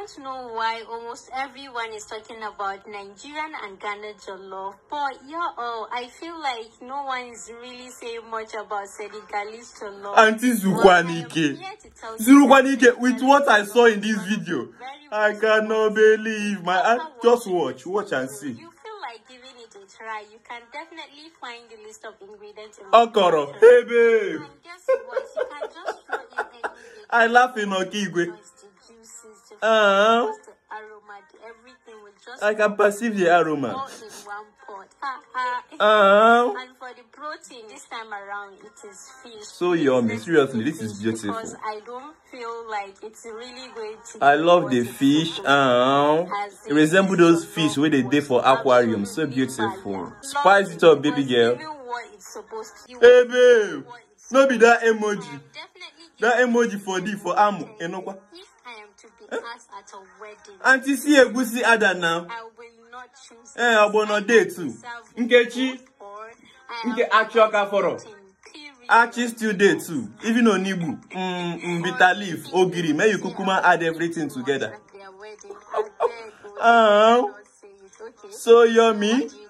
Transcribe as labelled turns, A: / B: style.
A: don't know why almost everyone is talking about Nigerian and Ghana jollof, but I feel like no one is really saying much about Senegalese jollof.
B: Auntie Zukwanike. Zukwanike, with what I saw in this video, I cannot believe my aunt. Just watch and see.
A: You feel like giving it a try, you can definitely find the list of ingredients.
B: Okra, hey babe.
A: And guess what? You can just throw in anything.
B: I laugh in Okigwe.
A: The aroma, everything will just
B: I can perceive the aroma.
A: all in one pot. And for the protein this time around, it is fish.
B: So yummy, seriously, this is beautiful.
A: Because I don't feel like it's really going to.
B: I love the fish. It resembles those fish where they did for aquarium. So beautiful. Spice it up, baby girl. Hey babe, no be that emoji. That emoji for amo. You know what?
A: If I am to be asked at a wedding,
B: Auntie see a goosey other now.
A: I will not choose.
B: I want no day too. Nkechi, Nke actual kaforo. Archie still there too. Even on Nibu, bitter leaf, ogiri. May you kukuma add everything together.
A: Their wedding.
B: So yummy.